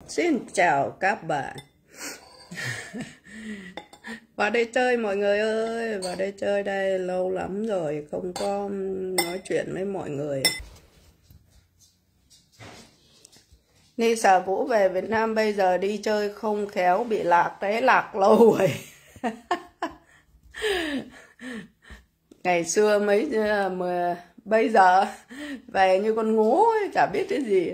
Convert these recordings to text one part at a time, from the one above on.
Xin chào các bạn. Vào đây chơi mọi người ơi, vào đây chơi đây, lâu lắm rồi không có nói chuyện với mọi người. Ni Xà Vũ về Việt Nam bây giờ đi chơi không khéo bị lạc đấy, lạc lâu rồi. Ngày xưa bây giờ về như con ngố ấy, chả biết cái gì.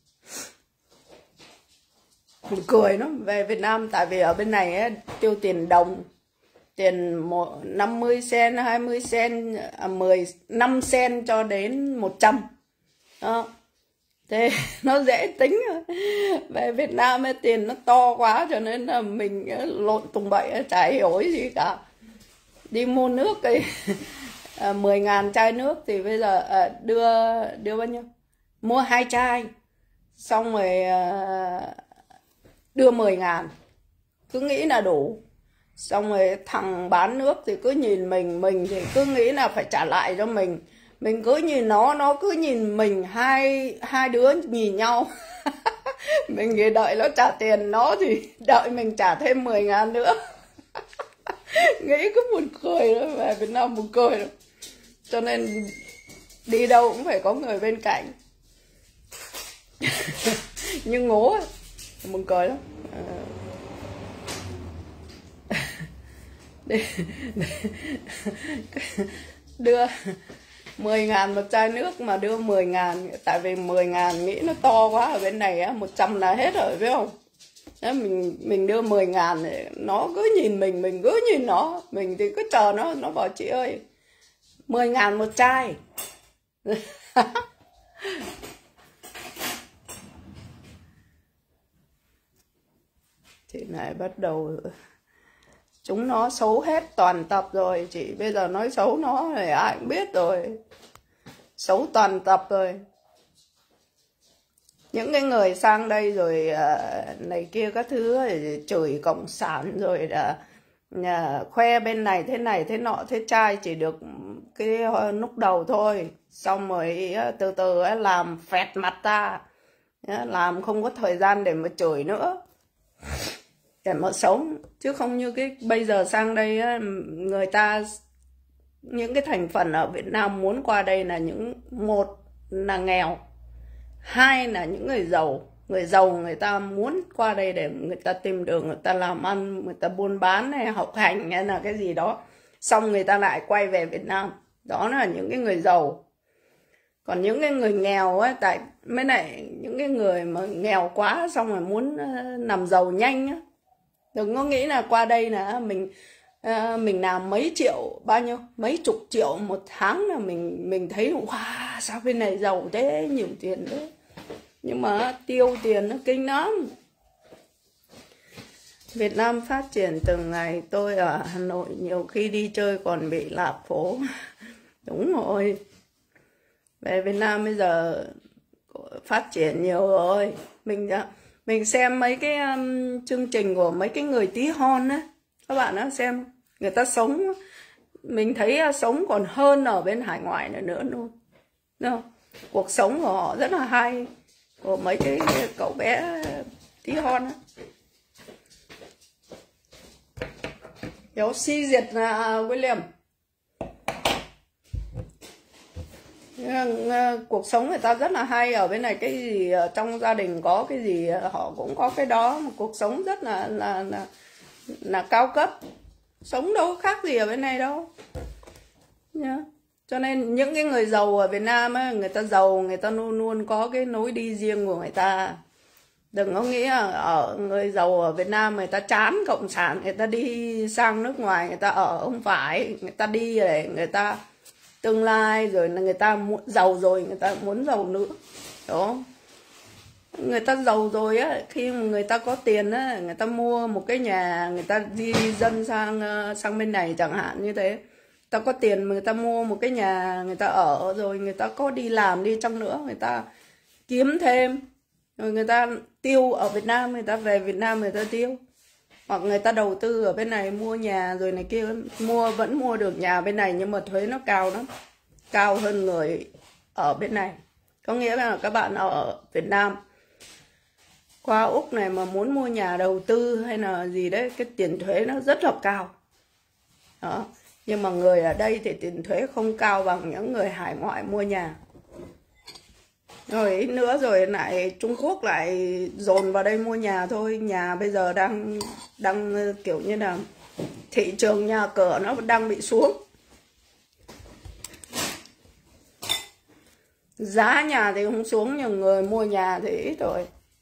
Mình cười lắm, về Việt Nam tại vì ở bên này ấy, tiêu tiền đồng, tiền 50 cent, 20 cent, 15 cent cho đến 100. Đó. Thế nó dễ tính rồi. Về Việt Nam ấy, tiền nó to quá cho nên là mình lộn tùng bậy, chả hiểu gì cả. Đi mua nước thì 10.000 chai nước thì bây giờ đưa bao nhiêu? Mua 2 chai, xong rồi đưa 10.000, cứ nghĩ là đủ. Xong rồi thằng bán nước thì cứ nhìn mình thì cứ nghĩ là phải trả lại cho mình cứ nhìn nó cứ nhìn mình, hai đứa nhìn nhau. Mình thì đợi nó trả tiền, nó thì đợi mình trả thêm 10.000 nữa. Nghĩ cứ buồn cười đó, về Việt Nam buồn cười đó. Cho nên đi đâu cũng phải có người bên cạnh. Nhưng ngố ấy, buồn cười lắm. Đưa 10.000 một chai nước mà đưa 10.000, tại vì 10.000 nghĩ nó to quá, ở bên này á 100 là hết rồi phải không? Đó, mình đưa 10.000 nó cứ nhìn mình cứ nhìn nó, mình thì cứ chờ nó bảo chị ơi 10.000 một chai. Chị này bắt đầu chúng nó xấu hết toàn tập rồi chị, bây giờ nói xấu nó thì ai cũng biết rồi, xấu toàn tập rồi. Những cái người sang đây rồi này kia các thứ chửi cộng sản rồi khoe bên này thế nọ thế trai chỉ được cái lúc đầu thôi, xong rồi từ từ làm phẹt mặt ta, làm không có thời gian để mà chửi nữa, để mà sống. Chứ không như cái bây giờ sang đây người ta, những cái thành phần ở Việt Nam muốn qua đây là một là nghèo, hai là những người giàu người ta muốn qua đây để người ta tìm đường, người ta làm ăn, người ta buôn bán hay học hành hay là cái gì đó, xong người ta lại quay về Việt Nam. Đó là những cái người giàu. Còn những cái người nghèo ấy, tại mấy này những cái người mà nghèo quá xong rồi muốn làm giàu nhanh á, đừng có nghĩ là qua đây là mình làm mấy triệu, bao nhiêu mấy chục triệu một tháng là mình thấy wow, sao bên này giàu thế, nhiều tiền thế. Nhưng mà tiêu tiền nó kinh lắm. Việt Nam phát triển từng ngày. Tôi ở Hà Nội nhiều khi đi chơi còn bị lạc phố. Đúng rồi, về Việt Nam bây giờ phát triển nhiều rồi. Mình xem mấy cái chương trình của mấy cái người tí hon á, các bạn á, xem người ta sống, mình thấy sống còn hơn ở bên hải ngoại nữa luôn. Đúng không? Cuộc sống của họ rất là hay, của mấy cái cậu bé tí hon á. Hiểu si diệt là William. Cuộc sống người ta rất là hay. Ở bên này cái gì trong gia đình có cái gì họ cũng có cái đó. Cuộc sống rất là cao cấp. Sống đâu khác gì ở bên này đâu. Cho nên những cái người giàu ở Việt Nam ấy, người ta giàu, người ta luôn luôn có cái lối đi riêng của người ta. Đừng có nghĩ là ở người giàu ở Việt Nam người ta chán cộng sản, người ta đi sang nước ngoài người ta ở. Không phải, người ta đi để người ta tương lai, rồi là người ta giàu rồi người ta muốn giàu nữa. Đó, người ta giàu rồi á, khi mà người ta có tiền á, người ta mua một cái nhà, người ta di dân sang bên này chẳng hạn như thế. Người ta có tiền mà người ta mua một cái nhà người ta ở, rồi người ta có đi làm đi chăng nữa, người ta kiếm thêm, rồi người ta tiêu ở Việt Nam, người ta về Việt Nam người ta tiêu. Hoặc người ta đầu tư ở bên này mua nhà rồi này kia, vẫn mua được nhà bên này nhưng mà thuế nó cao lắm, cao hơn người ở bên này. Có nghĩa là các bạn ở Việt Nam Qua Úc này mà muốn mua nhà đầu tư hay là gì đấy, cái tiền thuế nó rất là cao. Đó. Nhưng mà người ở đây thì tiền thuế không cao bằng những người hải ngoại mua nhà. Rồi ít nữa rồi lại Trung Quốc lại dồn vào đây mua nhà thôi. Nhà bây giờ đang kiểu như là thị trường nhà cửa nó đang bị xuống. Giá nhà thì không xuống nhưng người mua nhà thì ít rồi.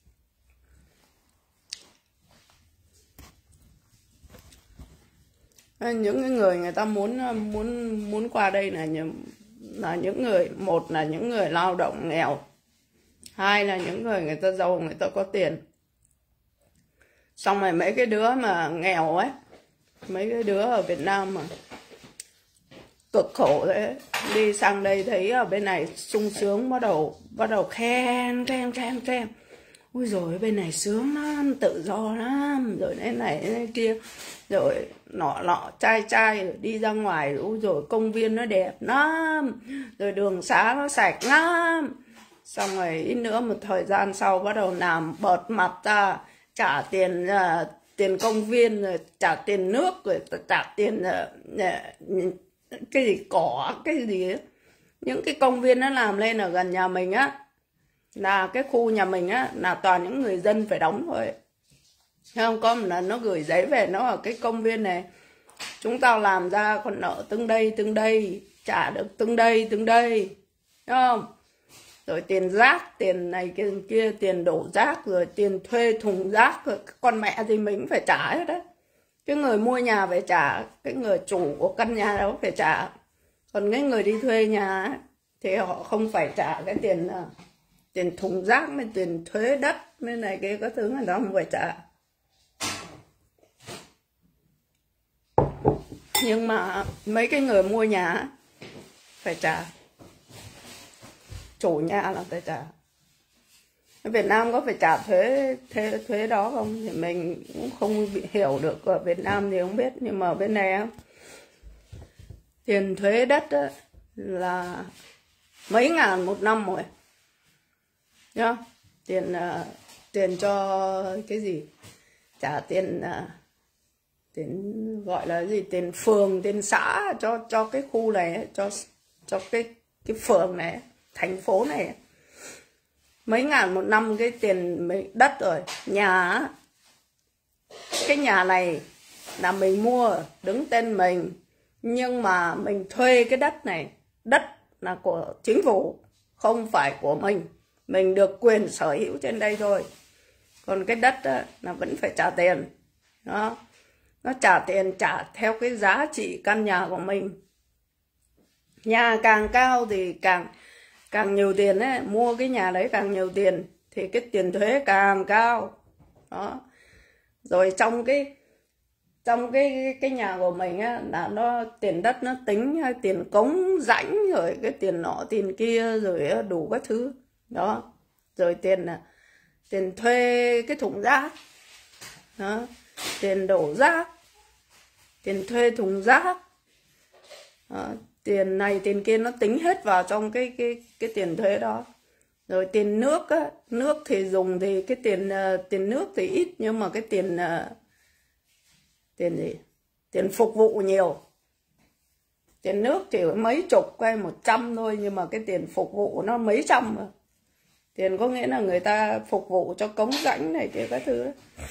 Những cái người người ta muốn qua đây là những người, một là những người lao động nghèo, hai là những người ta giàu, người ta có tiền. Xong rồi mấy cái đứa mà nghèo ấy, mấy cái đứa ở Việt Nam mà cực khổ thế, đi sang đây thấy ở bên này sung sướng, bắt đầu khen. Ui rồi bên này sướng lắm, tự do lắm, rồi thế này thế kia, rồi nọ trai rồi đi ra ngoài, ui rồi công viên nó đẹp lắm, rồi đường xá nó sạch lắm. Xong rồi ít nữa một thời gian sau bắt đầu làm bợt mặt ra, trả tiền công viên, rồi trả tiền nước, rồi trả tiền cái gì cỏ, cái gì ấy. Những cái công viên nó làm lên ở gần nhà mình á, là cái khu nhà mình á, là toàn những người dân phải đóng thôi. Không có một lần nó gửi giấy về, nó ở cái công viên này chúng tao làm ra còn nợ từng đây, trả được từng đây, đúng không? Rồi tiền rác, tiền này kia, tiền đổ rác, rồi tiền thuê thùng rác, rồi con mẹ thì mình phải trả hết đấy. Cái người mua nhà phải trả, cái người chủ của căn nhà đó phải trả. Còn cái người đi thuê nhà ấy, thì họ không phải trả cái tiền thùng rác, với tiền thuế đất, với này kia các thứ người ta không phải trả. Nhưng mà mấy cái người mua nhà phải trả, chủ nhà là phải trả. Ở Việt Nam có phải trả thuế đó không thì mình cũng không hiểu được. Ở Việt Nam thì không biết, nhưng mà ở bên này tiền thuế đất là mấy ngàn một năm rồi nhá. Tiền cho cái gì, trả tiền gọi là gì, tiền phường, tiền xã cho cái khu này, cho cái phường này, thành phố này, mấy ngàn một năm cái tiền đất rồi. Nhà, cái nhà này là mình mua đứng tên mình, nhưng mà mình thuê cái đất này, đất là của chính phủ, không phải của mình được quyền sở hữu trên đây thôi. Còn cái đất là vẫn phải trả tiền đó. Nó trả tiền, trả theo cái giá trị căn nhà của mình. Nhà càng cao thì càng nhiều tiền ấy, mua cái nhà đấy càng nhiều tiền thì cái tiền thuế càng cao đó. Rồi trong cái nhà của mình á, là nó tiền đất nó tính tiền cống rãnh, rồi cái tiền nọ tiền kia, rồi đủ các thứ đó. Rồi tiền thuê cái thùng rác đó, tiền đổ rác, tiền thuê thùng rác đó, tiền này tiền kia nó tính hết vào trong cái tiền thuế đó. Rồi tiền nước á, nước thì dùng thì cái tiền nước thì ít, nhưng mà cái tiền gì, tiền phục vụ nhiều. Tiền nước chỉ mấy chục hay 100 thôi, nhưng mà cái tiền phục vụ nó mấy trăm mà. Tiền có nghĩa là người ta phục vụ cho cống rãnh này kia các thứ đó.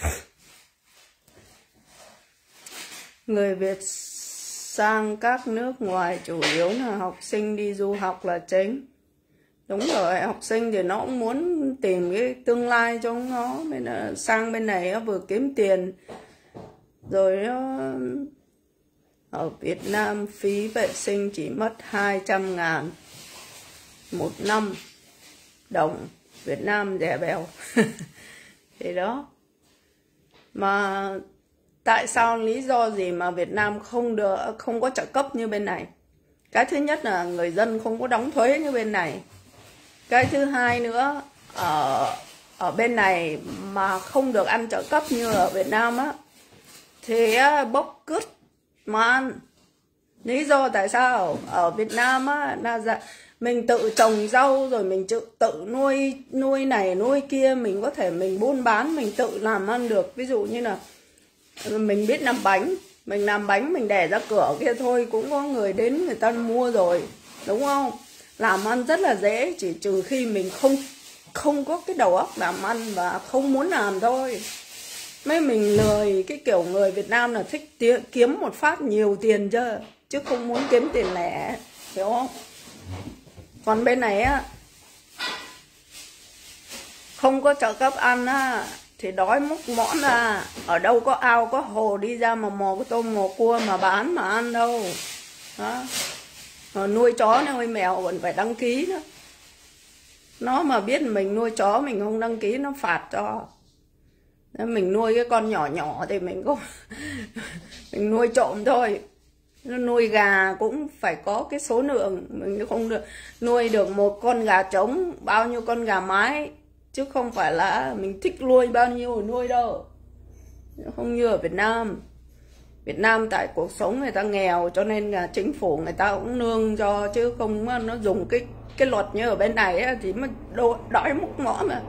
Người Việt sang các nước ngoài chủ yếu là học sinh đi du học là chính. Đúng rồi, học sinh thì nó cũng muốn tìm cái tương lai cho nó, nên là sang bên này nó vừa kiếm tiền, rồi nó ở Việt Nam phí vệ sinh chỉ mất 200.000 một năm, đồng Việt Nam rẻ bèo. Thì đó. Mà tại sao, lý do gì mà Việt Nam không có trợ cấp như bên này? Cái thứ nhất là người dân không có đóng thuế như bên này. Cái thứ hai nữa, ở bên này mà không được ăn trợ cấp như ở Việt Nam á, thì bốc cứt mà ăn. Lý do tại sao ở Việt Nam á là mình tự trồng rau rồi mình tự nuôi này nuôi kia, mình có thể mình buôn bán, mình tự làm ăn được. Ví dụ như là mình biết làm bánh, mình làm bánh mình để ra cửa kia thôi cũng có người đến người ta mua rồi, đúng không? Làm ăn rất là dễ, chỉ trừ khi mình không có cái đầu óc làm ăn và không muốn làm thôi. Mấy mình lười, cái kiểu người Việt Nam là thích kiếm một phát nhiều tiền chứ không muốn kiếm tiền lẻ, hiểu không? Còn bên này á, không có trợ cấp ăn á thì đói múc mõm ra. Ở đâu có ao có hồ đi ra mà mò cái tôm mò cua mà bán mà ăn đâu đó. Mà nuôi chó nuôi mèo vẫn phải đăng ký nữa. Nó mà biết mình nuôi chó mình không đăng ký nó phạt cho. Mình nuôi cái con nhỏ nhỏ thì mình cũng mình nuôi trộm thôi. Nuôi gà cũng phải có cái số lượng, mình không được nuôi được một con gà trống bao nhiêu con gà mái, chứ không phải là mình thích nuôi bao nhiêu nuôi đâu. Không như ở Việt Nam. Việt Nam tại cuộc sống người ta nghèo cho nên là chính phủ người ta cũng nương cho, chứ không nó dùng cái luật như ở bên này ấy, thì mới đói múc mõm mà.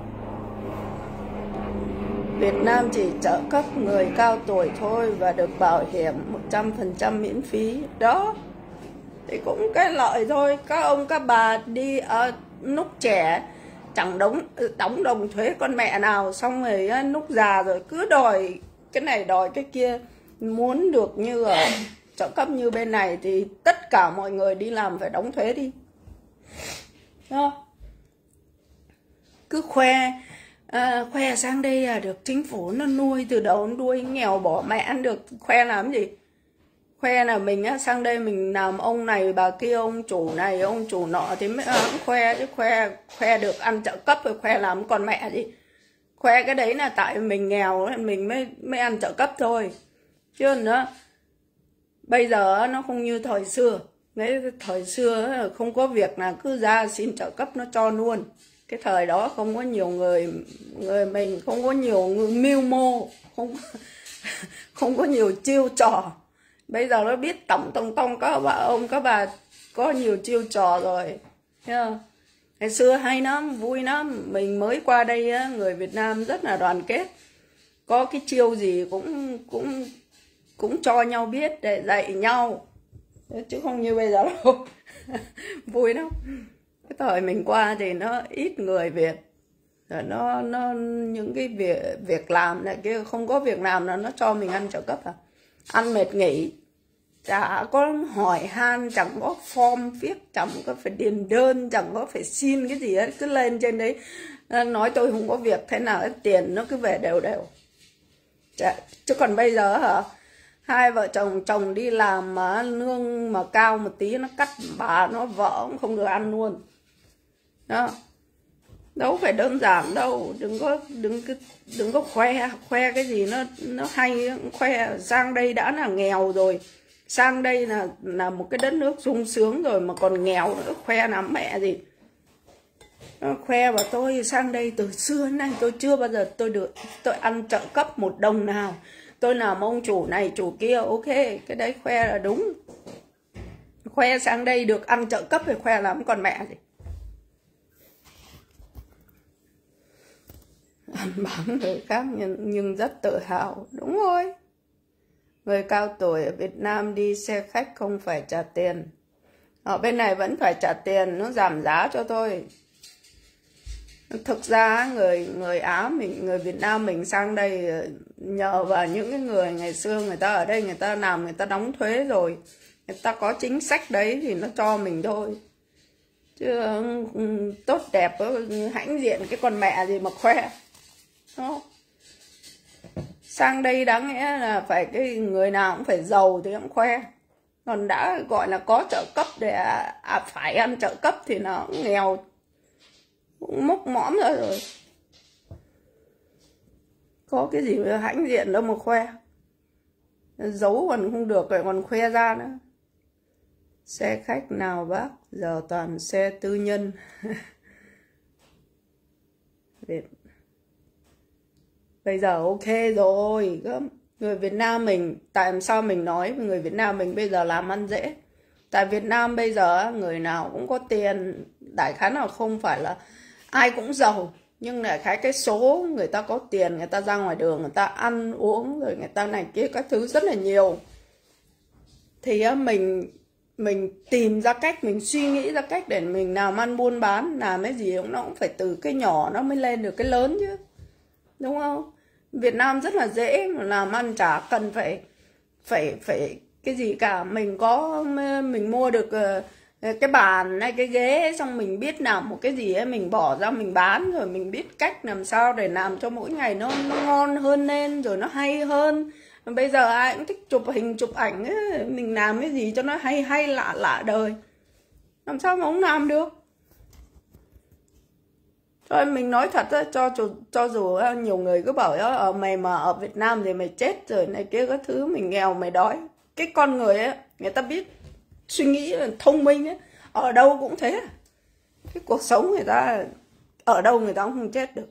Việt Nam chỉ trợ cấp người cao tuổi thôi và được bảo hiểm 100% miễn phí. Đó, thì cũng cái lợi thôi. Các ông các bà đi lúc trẻ chẳng đóng đồng thuế con mẹ nào, xong rồi lúc già rồi cứ đòi cái này đòi cái kia. Muốn được như ở trợ cấp như bên này thì tất cả mọi người đi làm phải đóng thuế đi. Đó. Cứ khoe sang đây là được chính phủ nó nuôi từ đầu đến đuôi, nghèo bỏ mẹ ăn được, khoe làm gì? Khoe là mình sang đây mình làm ông này bà kia, ông chủ này ông chủ nọ thì mới khoe, chứ khoe được ăn trợ cấp rồi khoe làm con mẹ gì? Khoe cái đấy là tại mình nghèo mình mới ăn trợ cấp thôi, chứ nữa bây giờ nó không như thời xưa. Đấy, thời xưa không có việc là cứ ra xin trợ cấp nó cho luôn. Cái thời đó không có nhiều người mình, không có nhiều người mưu mô, không có nhiều chiêu trò. Bây giờ nó biết tổng các ông các bà có nhiều chiêu trò rồi. Ngày xưa hay lắm, vui lắm. Mình mới qua đây á, người Việt Nam rất là đoàn kết. Có cái chiêu gì cũng cho nhau biết để dạy nhau, chứ không như bây giờ đâu. Vui lắm. Cái thời mình qua thì nó ít người Việt, rồi nó những cái việc làm này kia, không có việc làm là nó cho mình ăn trợ cấp à. Ăn mệt nghỉ, chả có hỏi han, chẳng có form viết, chẳng có phải điền đơn, chẳng có phải xin cái gì hết, cứ lên trên đấy nói tôi không có việc, thế nào tiền nó cứ về đều. Chứ còn bây giờ hả, hai vợ chồng đi làm mà lương mà cao một tí nó cắt bà nó vợ cũng không được ăn luôn đó. Đâu phải đơn giản đâu. Đừng có khoe cái gì nó hay. Khoe sang đây đã là nghèo rồi, sang đây là một cái đất nước sung sướng rồi mà còn nghèo nữa, khoe làm mẹ gì? Khoe và tôi sang đây từ xưa đến nay tôi chưa bao giờ tôi ăn trợ cấp một đồng nào. Tôi làm ông chủ này chủ kia, ok, cái đấy khoe là đúng. Khoe sang đây được ăn trợ cấp thì khoe lắm còn mẹ gì. Ăn bám người khác nhưng rất tự hào. Đúng rồi. Người cao tuổi ở Việt Nam đi xe khách không phải trả tiền. Ở bên này vẫn phải trả tiền, nó giảm giá cho tôi. Thực ra người Á mình, người Việt Nam mình sang đây nhờ vào những cái người ngày xưa người ta ở đây người ta làm, người ta đóng thuế rồi, người ta có chính sách đấy thì nó cho mình thôi. Chứ tốt đẹp hãnh diện cái con mẹ gì mà khoe. Đó. Sang đây đáng nghĩa là phải cái người nào cũng phải giàu thì cũng khoe. Còn đã gọi là có trợ cấp để phải ăn trợ cấp thì nó nghèo cũng mốc mõm rồi. Có cái gì mà hãnh diện đâu mà khoe. Giấu còn không được rồi còn khoe ra nữa. Xe khách nào bác, giờ toàn xe tư nhân. Bây giờ ok rồi. Người Việt Nam mình, tại sao mình nói người Việt Nam mình bây giờ làm ăn dễ. Tại Việt Nam bây giờ người nào cũng có tiền, đại khái là không phải là ai cũng giàu, nhưng đại khái cái số người ta có tiền, người ta ra ngoài đường người ta ăn uống rồi người ta này kia các thứ rất là nhiều. Thì mình tìm ra cách, mình suy nghĩ ra cách để mình làm ăn buôn bán, làm cái gì nó cũng phải từ cái nhỏ nó mới lên được cái lớn chứ, đúng không? Việt Nam rất là dễ mà làm ăn, chả cần phải cái gì cả. Mình mua được cái bàn hay cái ghế, xong mình biết làm một cái gì ấy, mình bỏ ra mình bán, rồi mình biết cách làm sao để làm cho mỗi ngày nó ngon hơn lên, rồi nó hay hơn. Bây giờ ai cũng thích chụp hình chụp ảnh ấy, mình làm cái gì cho nó hay hay lạ lạ đời, làm sao mà không làm được. Cho mình nói thật á, cho dù nhiều người cứ bảo mày mà ở Việt Nam thì mày chết rồi này kia các thứ, mình nghèo mày đói. Cái con người ấy, người ta biết suy nghĩ thông minh ấy, ở đâu cũng thế. Cái cuộc sống người ta ở đâu người ta cũng không chết được.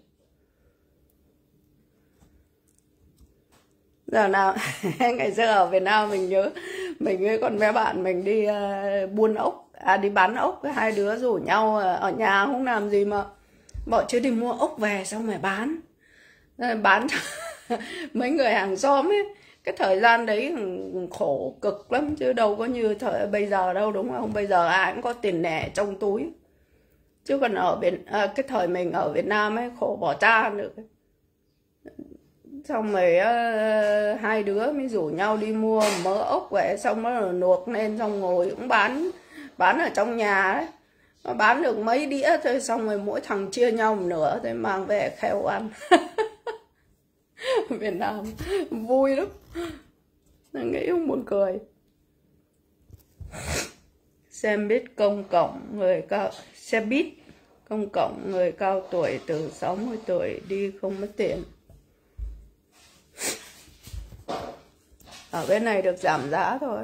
Giờ nào ngày xưa ở Việt Nam mình nhớ mình với con bé bạn mình đi buôn ốc, đi bán ốc, hai đứa rủ nhau ở nhà không làm gì mà bọn chứ đi mua ốc về xong rồi bán cho mấy người hàng xóm ấy. Cái thời gian đấy khổ cực lắm chứ đâu có như thời bây giờ đâu, đúng không? Bây giờ ai cũng có tiền lẻ trong túi, chứ còn cái thời mình ở Việt Nam ấy khổ bỏ cha được. Xong rồi hai đứa mới rủ nhau đi mua mớ ốc về, xong nó luộc lên, xong ngồi cũng bán ở trong nhà đấy. Nó bán được mấy đĩa thôi, xong rồi mỗi thằng chia nhau một nửa rồi mang về kheo ăn. Việt Nam vui lắm, nghĩ không buồn cười. Xe buýt công cộng người cao tuổi từ 60 tuổi đi không mất tiền. Ở bên này được giảm giá thôi.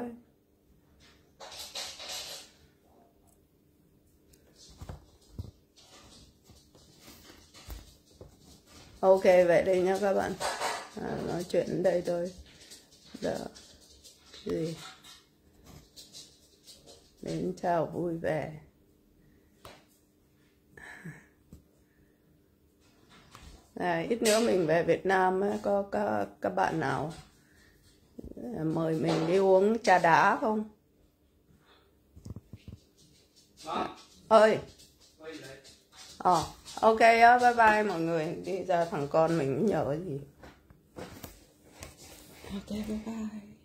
Ok vậy đây nha các bạn, nói chuyện đến đây thôi. Giờ cái gì đến chào vui vẻ. Ít nữa mình về Việt Nam có các bạn nào mời mình đi uống trà đá không? Ơi. Ok á, bye bye mọi người. Đi ra thằng con mình nhờ cái gì. Ok bye bye.